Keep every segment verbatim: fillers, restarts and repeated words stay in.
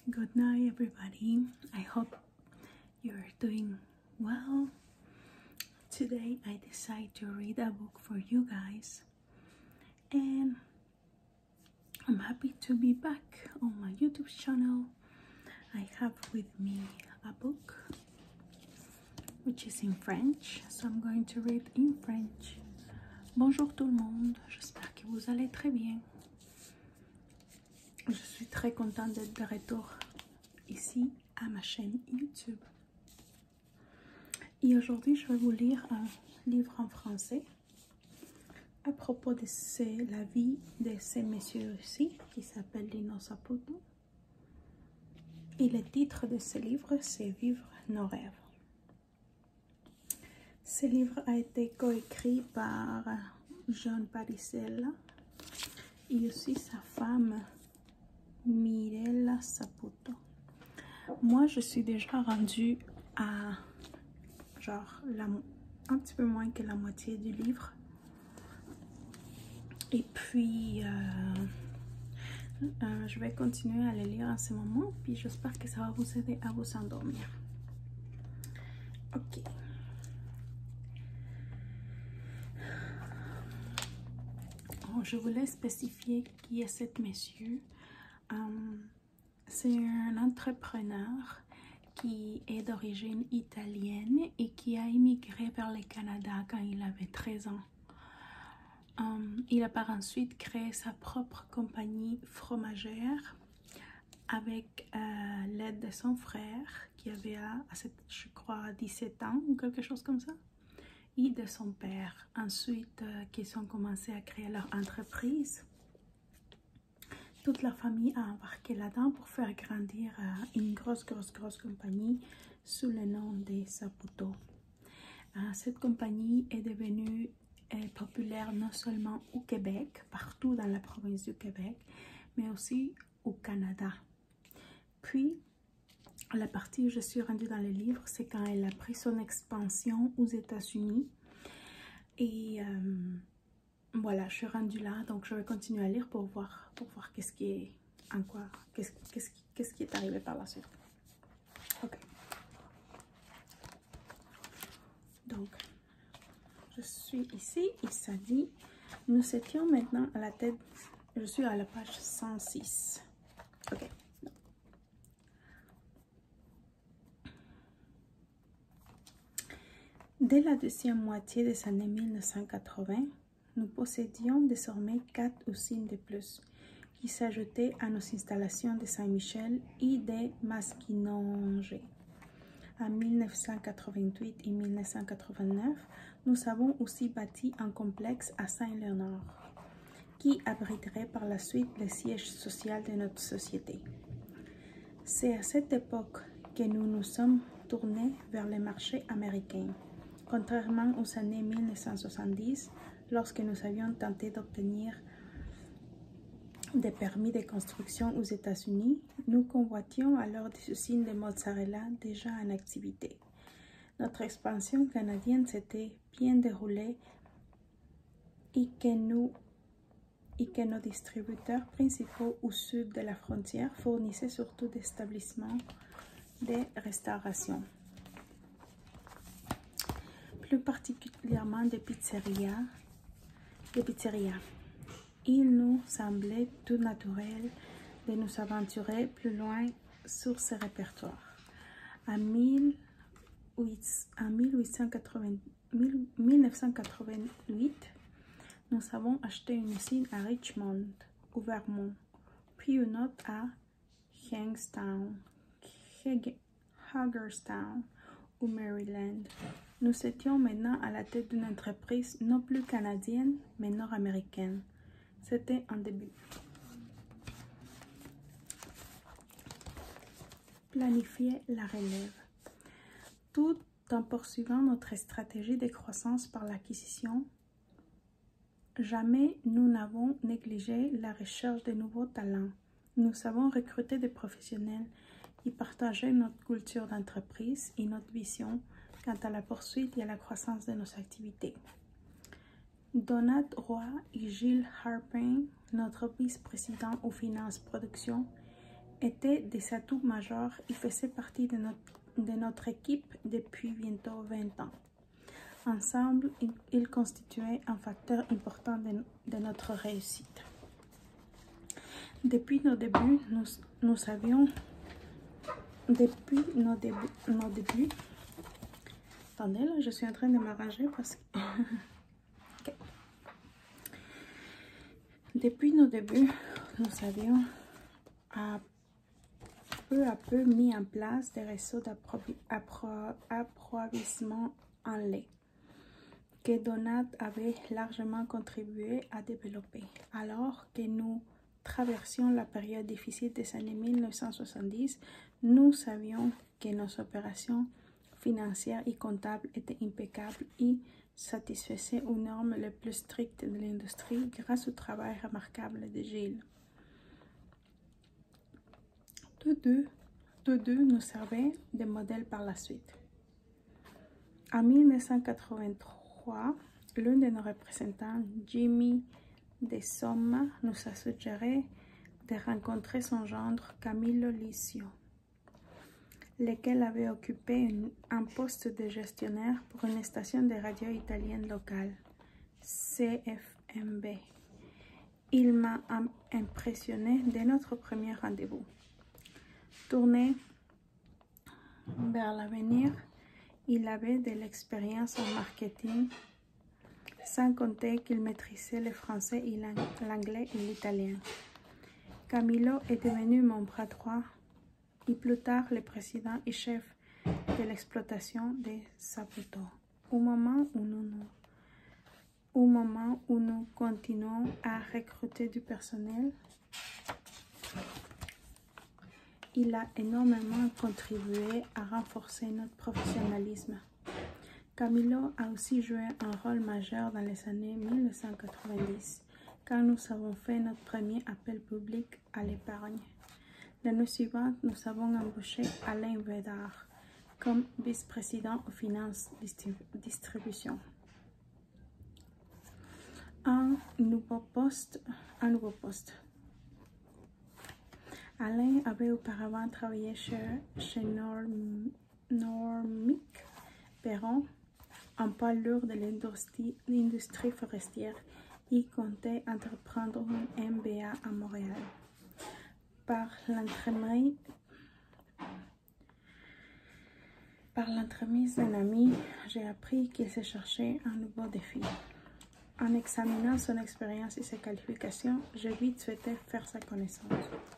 Good night, everybody. I hope you're doing well. Today I decided to read a book for you guys, and I'm happy to be back on my YouTube channel. I have with me a book which is in French, so I'm going to read in French. Bonjour tout le monde, j'espère que vous allez très bien. Je suis très contente d'être de retour ici à ma chaîne YouTube. Et aujourd'hui, je vais vous lire un livre en français à propos de ces, la vie de ces messieurs-ci qui s'appelle Lino Saputo. Et le titre de ce livre, c'est Vivre nos rêves. Ce livre a été coécrit par John Parisella et aussi sa femme Mirella Saputo. Moi, je suis déjà rendue à genre la, un petit peu moins que la moitié du livre. Et puis, euh, euh, je vais continuer à le lire en ce moment. Puis j'espère que ça va vous aider à vous endormir. Ok. Oh, je voulais spécifier qui est cet monsieur. Um, C'est un entrepreneur qui est d'origine italienne et qui a immigré vers le Canada quand il avait treize ans. Um, il a par ensuite créé sa propre compagnie fromagère avec euh, l'aide de son frère qui avait, à, à cette, je crois, dix-sept ans ou quelque chose comme ça, et de son père. Ensuite, euh, qu'ils ont commencé à créer leur entreprise. Toute la famille a embarqué là-dedans pour faire grandir euh, une grosse, grosse, grosse compagnie sous le nom de Saputo. Euh, cette compagnie est devenue euh, populaire non seulement au Québec, partout dans la province du Québec, mais aussi au Canada. Puis, la partie où je suis rendue dans le livre, c'est quand elle a pris son expansion aux États-Unis. Et euh, voilà, je suis rendue là, donc je vais continuer à lire pour voir, pour voir qu'est-ce qui est, en quoi, qu'est-ce qu'est-ce qu'est-ce qui est arrivé par la suite. Ok. Donc, je suis ici et ça dit, nous étions maintenant à la tête, je suis à la page cent six. Ok. Dès la deuxième moitié des années mille neuf cent quatre-vingts, nous possédions désormais quatre usines de plus qui s'ajoutaient à nos installations de Saint-Michel et de Maskinongé. En mille neuf cent quatre-vingt-huit et mille neuf cent quatre-vingt-neuf, nous avons aussi bâti un complexe à Saint-Léonard qui abriterait par la suite le siège social de notre société. C'est à cette époque que nous nous sommes tournés vers le marché américain. Contrairement aux années mille neuf cent soixante-dix, lorsque nous avions tenté d'obtenir des permis de construction aux États-Unis, nous convoitions alors des usines de mozzarella déjà en activité. Notre expansion canadienne s'était bien déroulée et que, nous, et que nos distributeurs principaux au sud de la frontière fournissaient surtout des établissements de restauration, plus particulièrement des pizzerias. Des pizzerias. Il nous semblait tout naturel de nous aventurer plus loin sur ce répertoire. En mille neuf cent quatre-vingt-huit, nous avons acheté une usine à Richmond, au Vermont, puis une autre à Youngstown, Hagerstown, au Maryland. Nous étions maintenant à la tête d'une entreprise non plus canadienne, mais nord-américaine. C'était un début. Planifier la relève. Tout en poursuivant notre stratégie de croissance par l'acquisition, jamais nous n'avons négligé la recherche de nouveaux talents. Nous avons recruté des professionnels et partagé notre culture d'entreprise et notre vision quant à la poursuite et à la croissance de nos activités. Donat Roy et Gilles Harpin, notre vice-président aux finances production, était des atouts majeurs et faisait partie de notre, de notre équipe depuis bientôt vingt ans. Ensemble, ils constituaient un facteur important de, de notre réussite. Depuis nos débuts, nous, nous savions, depuis nos débuts, nos débuts, attendez là, je suis en train de m'arranger parce que, okay. Depuis nos débuts, nous avions à peu à peu mis en place des réseaux d'approvisionnement en lait que Donat avait largement contribué à développer, alors que nous traversions la période difficile des années mille neuf cent soixante-dix, nous savions que nos opérations financières et comptables étaient impeccables et satisfaisaient aux normes les plus strictes de l'industrie grâce au travail remarquable de Gilles. Tous deux, tous deux nous servaient de modèle par la suite. En mille neuf cent quatre-vingt-trois, l'un de nos représentants, Jimmy de Somma, nous a suggéré de rencontrer son gendre Camillo Licio, lequel avait occupé une, un poste de gestionnaire pour une station de radio italienne locale, C F M B. Il m'a impressionné dès notre premier rendez-vous. Tourné vers l'avenir, il avait de l'expérience en marketing, sans compter qu'il maîtrisait le français, l'anglais et l'italien. Camillo est devenu mon bras droit et plus tard le président et chef de l'exploitation de Saputo. Au moment où nous, nous, au moment où nous continuons à recruter du personnel, il a énormément contribué à renforcer notre professionnalisme. Camillo a aussi joué un rôle majeur dans les années mille neuf cent quatre-vingt-dix, quand nous avons fait notre premier appel public à l'épargne. L'année suivante, nous avons embauché Alain Védard comme vice-président aux finances distribution. Un nouveau poste, un nouveau poste. Alain avait auparavant travaillé chez, chez Norm, Normic Perron, un poids lourd de l'industrie forestière, et comptait entreprendre un M B A à Montréal. Par l'entremise Par l'entremise d'un ami, j'ai appris qu'il se cherchait un nouveau défi. En examinant son expérience et ses qualifications, j'ai vite souhaité faire sa connaissance.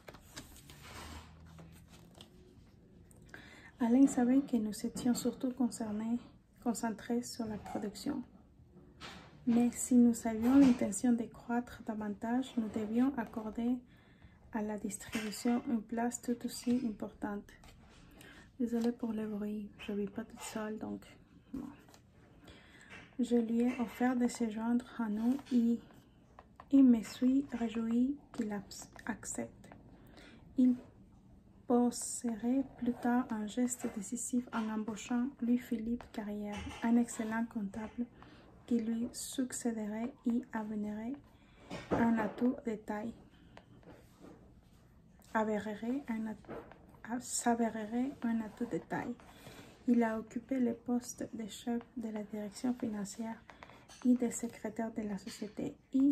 Alain savait que nous étions surtout concernés, concentrés sur la production. Mais si nous avions l'intention de croître davantage, nous devions accorder à la distribution une place tout aussi importante. Désolée pour le bruit, je ne vis pas toute seule, donc bon. Je lui ai offert de se joindre à nous et il me suis réjoui qu'il accepte. Il poserait plus tard un geste décisif en embauchant Louis-Philippe Carrière, un excellent comptable qui lui succéderait et avénerait un atout de taille. Avérerait un atout s'avérerait un atout de taille. Il a occupé le poste de chef de la direction financière et de secrétaire de la société et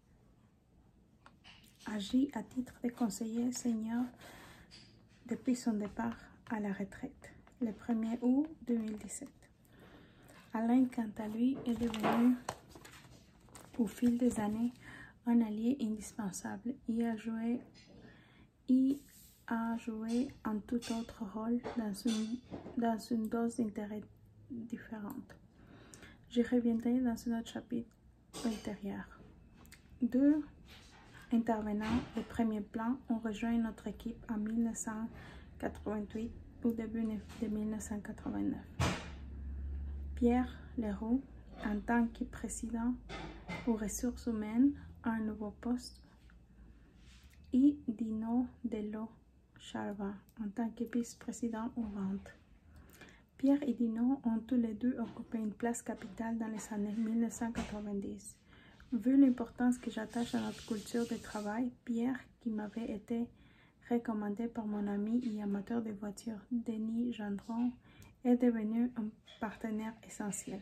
agit à titre de conseiller senior depuis son départ à la retraite, le premier août deux mille dix-sept. Alain, quant à lui, est devenu, au fil des années, un allié indispensable et a joué et a joué un tout autre rôle dans une, dans une dose d'intérêt différente. J'y reviendrai dans un autre chapitre ultérieur. Deux intervenants de premier plan ont rejoint notre équipe en mille neuf cent quatre-vingt-huit au début de mille neuf cent quatre-vingt-neuf. Pierre Leroux, en tant que président aux ressources humaines, a un nouveau poste, et Dino Dello Charva en tant que vice-président aux ventes. Pierre et Dino ont tous les deux occupé une place capitale dans les années mille neuf cent quatre-vingt-dix. Vu l'importance que j'attache à notre culture de travail, Pierre, qui m'avait été recommandé par mon ami et amateur de voitures, Denis Gendron, est devenu un partenaire essentiel.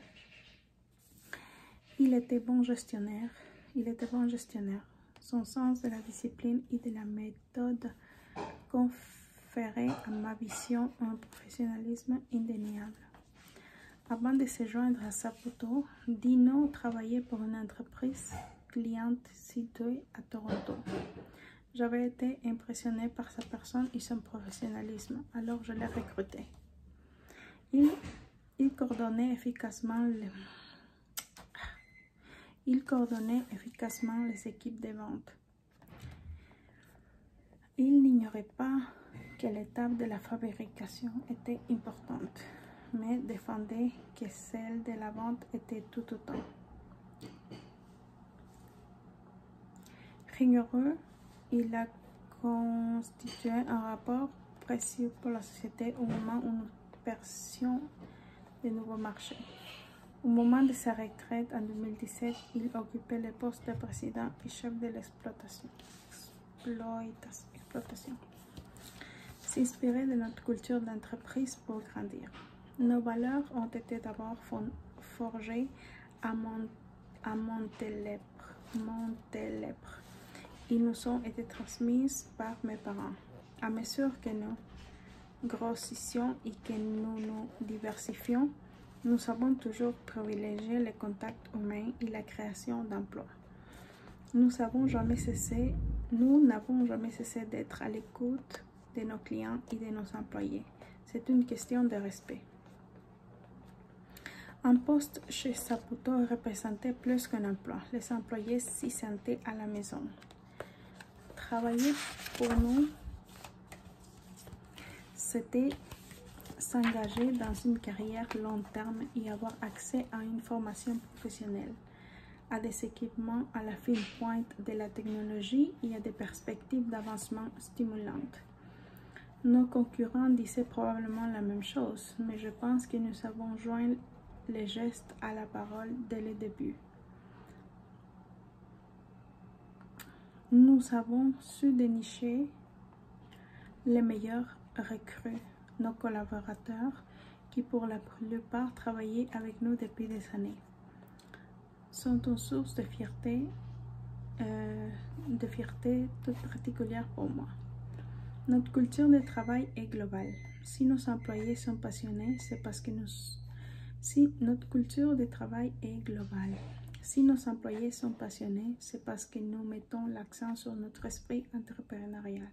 Il était bon gestionnaire. Il était bon gestionnaire. Son sens de la discipline et de la méthode conférait à ma vision un professionnalisme indéniable. Avant de se joindre à Saputo, Dino travaillait pour une entreprise cliente située à Toronto. J'avais été impressionnée par sa personne et son professionnalisme, alors je l'ai recruté. Il, il coordonnait efficacement les, il coordonnait efficacement les équipes de vente. Il n'ignorait pas que l'étape de la fabrication était importante, mais défendait que celle de la vente était tout autant. Rigoureux, il a constitué un rapport précieux pour la société au moment où nous percions de nouveaux marchés. Au moment de sa retraite en deux mille dix-sept, il occupait le poste de président et chef de l'exploitation. Exploitation. S'inspirer de notre culture d'entreprise pour grandir. Nos valeurs ont été d'abord forgées à, Mont à Montélimar. Montélimar. Ils nous ont été transmises par mes parents. À mesure que nous grossissions et que nous nous diversifions, nous avons toujours privilégié les contacts humains et la création d'emplois. Nous n'avons jamais cessé, nous n'avons jamais cessé d'être à l'écoute de nos clients et de nos employés. C'est une question de respect. Un poste chez Saputo représentait plus qu'un emploi. Les employés s'y sentaient à la maison. Travailler pour nous, c'était s'engager dans une carrière long terme et avoir accès à une formation professionnelle, à des équipements à la fine pointe de la technologie et à des perspectives d'avancement stimulantes. Nos concurrents disaient probablement la même chose, mais je pense que nous avons joint les gestes à la parole dès le début. Nous avons su dénicher les meilleurs recrues, nos collaborateurs qui pour la plupart travaillaient avec nous depuis des années, sont une source de fierté, euh, de fierté toute particulière pour moi. Notre culture de travail est globale. Si nos employés sont passionnés, c'est parce que nous... Si notre culture de travail est globale. Si nos employés sont passionnés, c'est parce que nous mettons l'accent sur notre esprit entrepreneurial.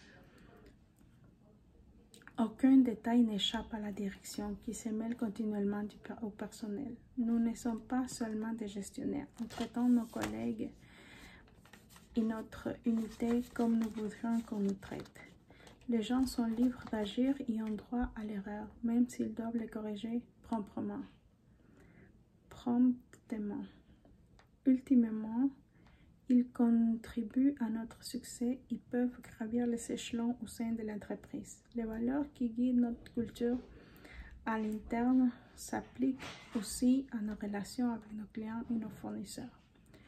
Aucun détail n'échappe à la direction qui se mêle continuellement du, au personnel. Nous ne sommes pas seulement des gestionnaires. Nous traitons nos collègues et notre unité comme nous voudrions qu'on nous traite. Les gens sont libres d'agir et ont droit à l'erreur, même s'ils doivent les corriger promptement. Promptement. Ultimement, ils contribuent à notre succès et peuvent gravir les échelons au sein de l'entreprise. Les valeurs qui guident notre culture à l'interne s'appliquent aussi à nos relations avec nos clients et nos fournisseurs.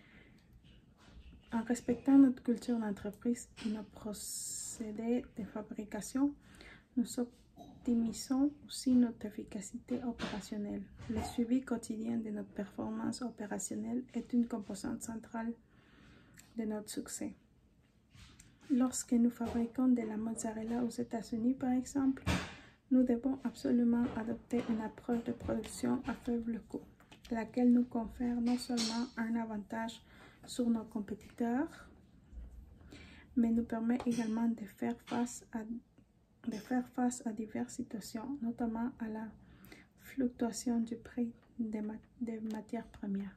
En respectant notre culture d'entreprise et nos procédés de fabrication, nous optimisons aussi notre efficacité opérationnelle. Le suivi quotidien de notre performance opérationnelle est une composante centrale de notre succès. Lorsque nous fabriquons de la mozzarella aux États-Unis, par exemple, nous devons absolument adopter une approche de production à faible coût, laquelle nous confère non seulement un avantage sur nos compétiteurs, mais nous permet également de faire face à, de faire face à diverses situations, notamment à la fluctuation du prix des, mat des matières premières.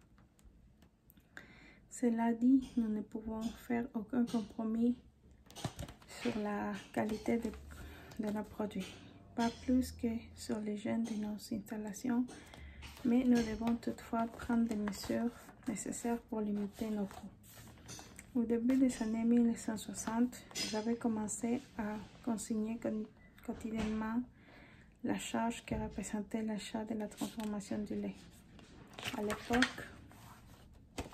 Cela dit, nous ne pouvons faire aucun compromis sur la qualité de, de nos produits, pas plus que sur l'hygiène de nos installations, mais nous devons toutefois prendre des mesures nécessaires pour limiter nos coûts. Au début des années mille neuf cent soixante, j'avais commencé à consigner quotidiennement la charge que représentait l'achat de la transformation du lait. À l'époque,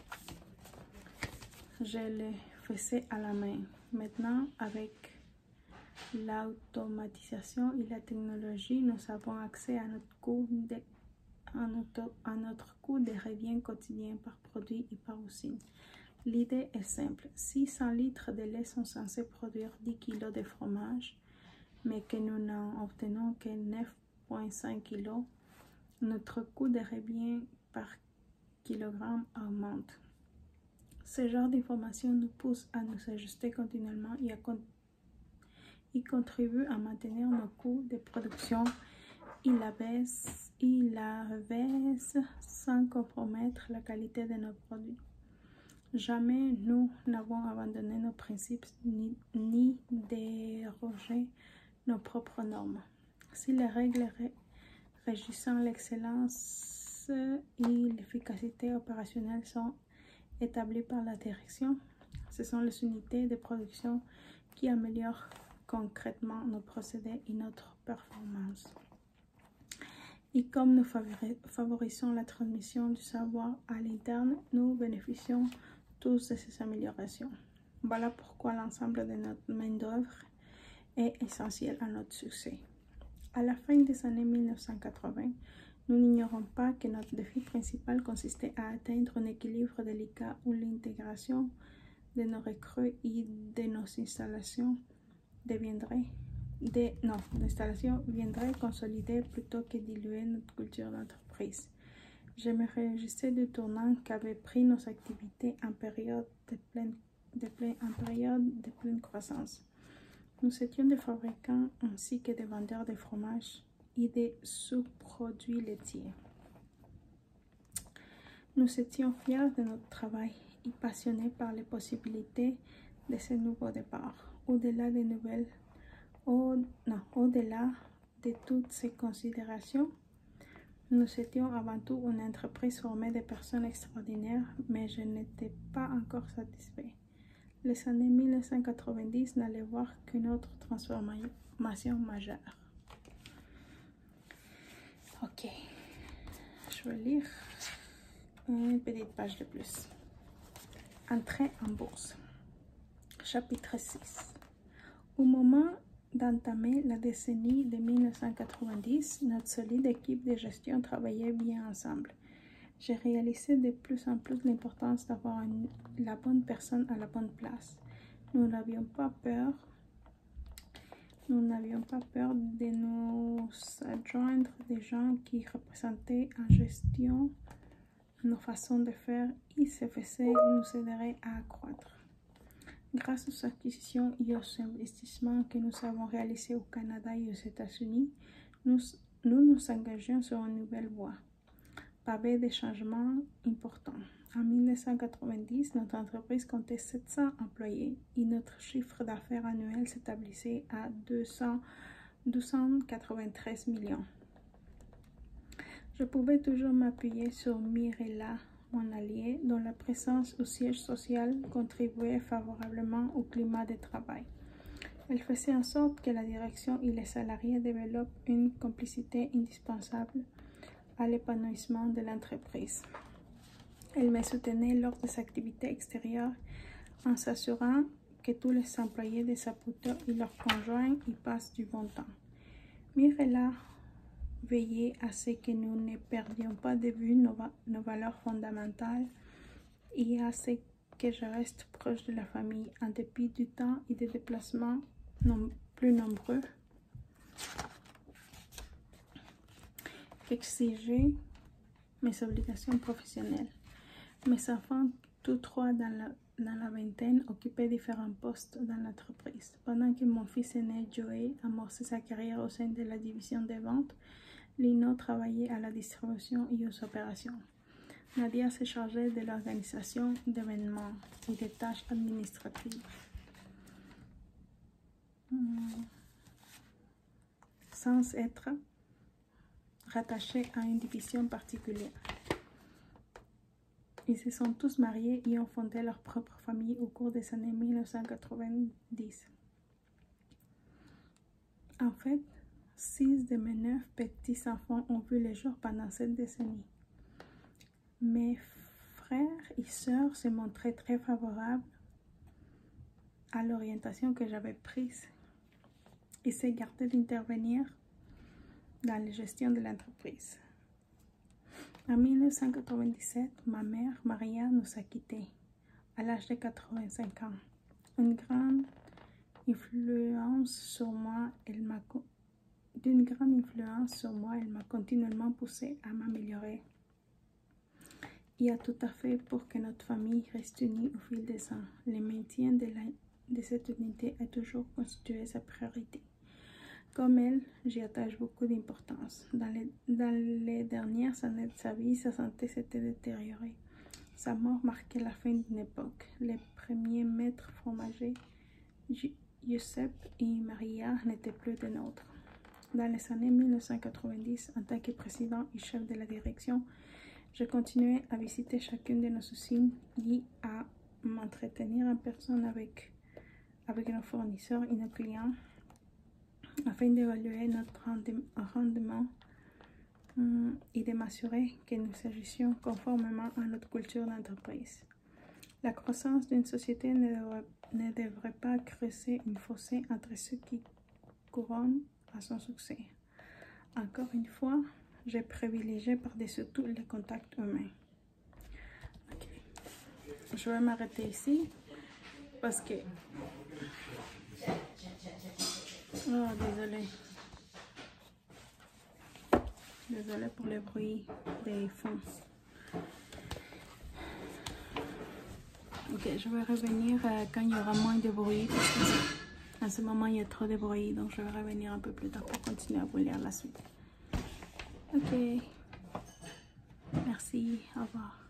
je le faisais à la main. Maintenant, avec l'automatisation et la technologie, nous avons accès à notre coût de, à notre, à notre coût de revient quotidien par produit et par usine. L'idée est simple. Si cent litres de lait sont censés produire dix kilos de fromage, mais que nous n'en obtenons que neuf virgule cinq kilos, notre coût de revient par kilogramme augmente. Ce genre d'information nous pousse à nous ajuster continuellement et à con et contribue à maintenir nos coûts de production. Il la baisse, il la baisse sans compromettre la qualité de nos produits. Jamais nous n'avons abandonné nos principes ni, ni dérogé nos propres normes. Si les règles ré, régissant l'excellence et l'efficacité opérationnelle sont établies par la direction, ce sont les unités de production qui améliorent concrètement nos procédés et notre performance. Et comme nous favorisons la transmission du savoir à l'interne, nous bénéficions tous de ces améliorations. Voilà pourquoi l'ensemble de notre main-d'œuvre est essentiel à notre succès. À la fin des années mille neuf cent quatre-vingts, nous n'ignorons pas que notre défi principal consistait à atteindre un équilibre délicat où l'intégration de nos recrues et de nos installations deviendrait de, non, l'installation viendrait consolider plutôt que diluer notre culture d'entreprise. Je me réjouissais du tournant qu'avaient pris nos activités en période de pleine, de pleine, en période de pleine croissance. Nous étions des fabricants ainsi que des vendeurs de fromage et des sous-produits laitiers. Nous étions fiers de notre travail et passionnés par les possibilités de ce nouveau départ. Au-delà des nouvelles, au, non, au-delà de toutes ces considérations, nous étions avant tout une entreprise formée de personnes extraordinaires, mais je n'étais pas encore satisfait. Les années mille neuf cent quatre-vingt-dix n'allaient voir qu'une autre transformation majeure. Ok, je vais lire une petite page de plus. Entrée en bourse. Chapitre six. Au moment d'entamer la décennie de mille neuf cent quatre-vingt-dix, notre solide équipe de gestion travaillait bien ensemble. J'ai réalisé de plus en plus l'importance d'avoir la bonne personne à la bonne place. Nous n'avions pas peur, nous n'avions pas peur de nous adjoindre des gens qui représentaient en gestion nos façons de faire et se faisaient nous aider à accroître. Grâce aux acquisitions et aux investissements que nous avons réalisés au Canada et aux États-Unis, nous, nous nous engageons sur une nouvelle voie, pavée de changements importants. En mille neuf cent quatre-vingt-dix, notre entreprise comptait sept cents employés et notre chiffre d'affaires annuel s'établissait à deux cents, deux cent quatre-vingt-treize millions. Je pouvais toujours m'appuyer sur Mirella, mon allié, dont la présence au siège social contribuait favorablement au climat de travail. Elle faisait en sorte que la direction et les salariés développent une complicité indispensable à l'épanouissement de l'entreprise. Elle me soutenait lors des activités extérieures en s'assurant que tous les employés de Saputo et leurs conjoints y passent du bon temps. Mirella veillait à ce que nous ne perdions pas de vue nos, nos valeurs fondamentales et à ce que je reste proche de la famille en dépit du temps et des déplacements non plus nombreux qu'exigeaient mes obligations professionnelles. Mes enfants, tous trois dans la, dans la vingtaine, occupaient différents postes dans l'entreprise. Pendant que mon fils aîné, Joey, amorçait sa carrière au sein de la division des ventes, Lino travaillait à la distribution et aux opérations. Nadia se chargeait de l'organisation d'événements et des tâches administratives. Hmm. Sans être rattachés à une division particulière. Ils se sont tous mariés et ont fondé leur propre famille au cours des années mille neuf cent quatre-vingt-dix. En fait, six de mes neuf petits-enfants ont vu le jour pendant cette décennie. Mes frères et sœurs se montraient très favorables à l'orientation que j'avais prise. et s'est gardé d'intervenir dans la gestion de l'entreprise. En mille neuf cent quatre-vingt-dix-sept, ma mère, Maria, nous a quittés à l'âge de quatre-vingt-cinq ans. Une grande influence sur moi, elle m'a d'une grande influence sur moi, elle m'a continuellement poussé à m'améliorer. Il y a tout à fait pour que notre famille reste unie au fil des ans. Le maintien de, la, de cette unité a toujours constitué sa priorité. Comme elle, j'y attache beaucoup d'importance. Dans les, dans les dernières années de sa vie, sa santé s'était détériorée. Sa mort marquait la fin d'une époque. Les premiers maîtres fromagers, Giuseppe et Maria, n'étaient plus des nôtres. Dans les années mille neuf cent quatre-vingt-dix, en tant que président et chef de la direction, je continuais à visiter chacune de nos usines et à m'entretenir en personne avec, avec nos fournisseurs et nos clients afin d'évaluer notre rendement hum, et de m'assurer que nous agissions conformément à notre culture d'entreprise. La croissance d'une société ne devrait, ne devrait pas creuser une fossé entre ceux qui couronnent à son succès. Encore une fois, j'ai privilégié par-dessus tout les contacts humains. Okay. Je vais m'arrêter ici parce que... Oh, désolé. Désolé pour le bruit des fonds. Ok, je vais revenir euh, quand il y aura moins de bruit parce que en ce moment il y a trop de bruit, donc je vais revenir un peu plus tard pour continuer à vous lire la suite. Ok, merci, au revoir.